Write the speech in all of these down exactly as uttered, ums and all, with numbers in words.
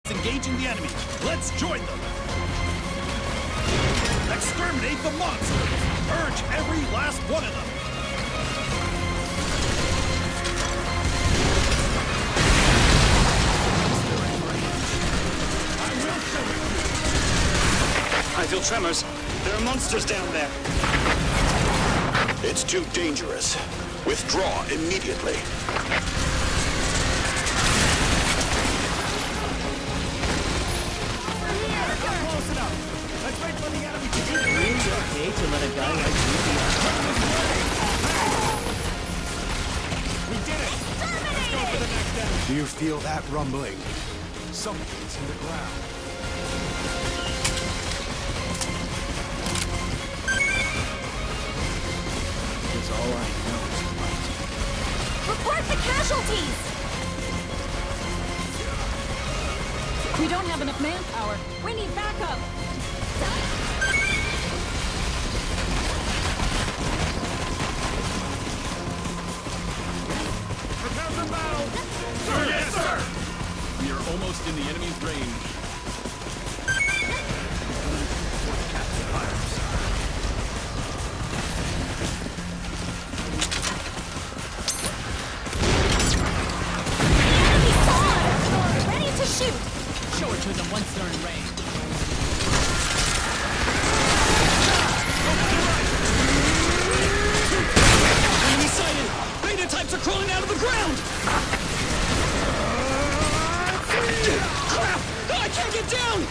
units engaging the enemy. Let's join them. Exterminate the monsters. Purge every last one of them. I will show it. I feel tremors. There are monsters down there. It's too dangerous. Withdraw immediately. Close enough. Let's wait for the enemy to get in. It's okay to let a guy like you be We did it. Let's go for the next enemy. Do you feel that rumbling? Something's in the ground. Because all I know is fight. Report the casualties! We don't have enough manpower. We need backup. Prepare for battle. Sir, yes, sir. We are almost in the enemy's range. Ready to shoot! Show it to them once they're in range. Enemy sighted! Beta types are crawling out of the ground! Crap! I can't get down!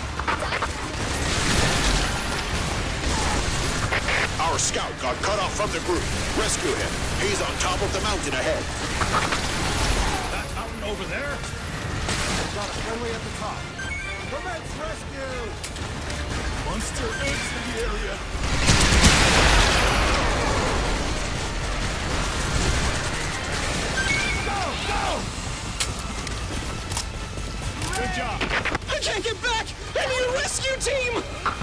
Our scout got cut off from the group. Rescue him. He's on top of the mountain ahead. That mountain over there? Got a friendly at the top. Commence rescue! Monster eggs in the area. Go, go! Good job. I can't get back! I need a rescue team!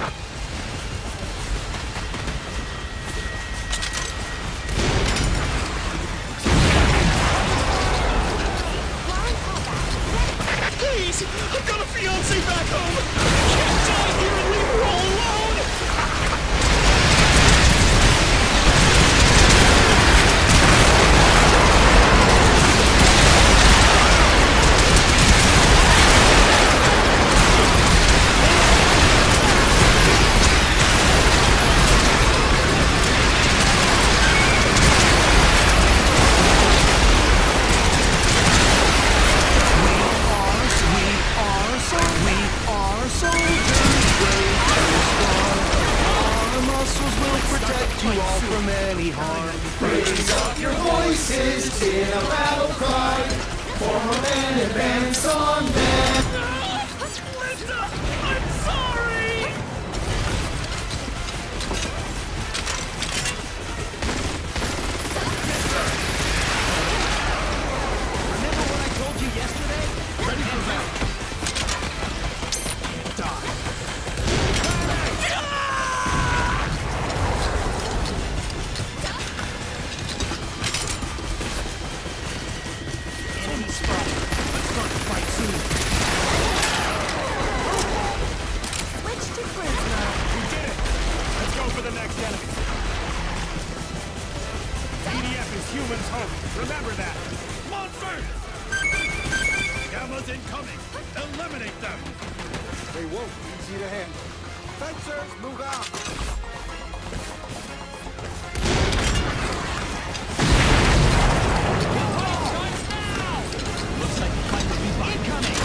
Please! I've got a fiancé back home! I can't die here and leave her all alone! Raise up your voices in a battle cry. Form a band, advance on them. Linda! I'm sorry! Remember what I told you yesterday? Ready for battle. Enemy spotted. Let's start the fight soon. Switch to cruise mode. We did it. Let's go for the next enemy. P D F is humans' hope. Remember that. Monsters! Gamma's incoming. Eliminate them. They won't be easy to handle. Fencers, move out! Looks like the fight will be fine. Incoming!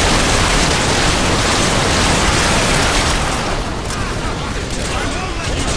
I will let you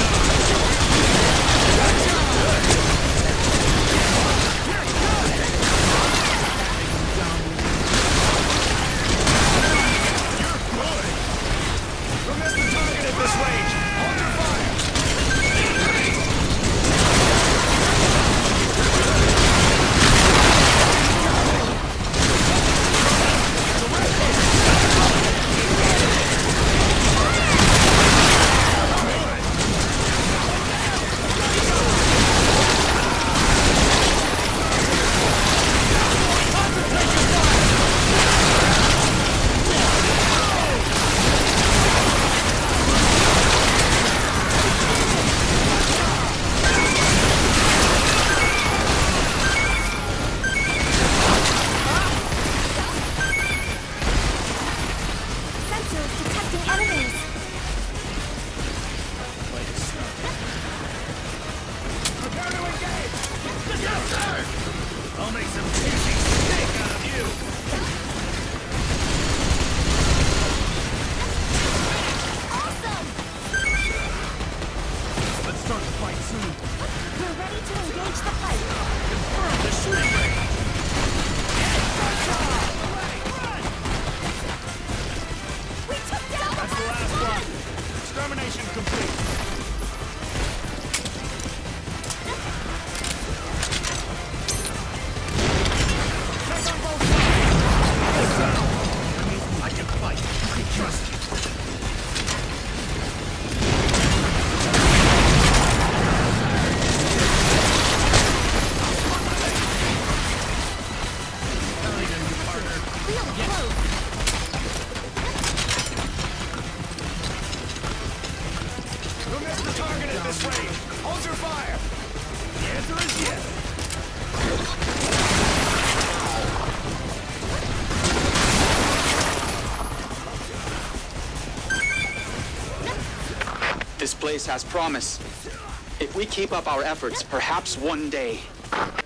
Termination complete. Take on both sides. I can fight. You can trust me. Who missed the target at this range? Hold your fire! The answer is yes. This place has promise. If we keep up our efforts, perhaps one day,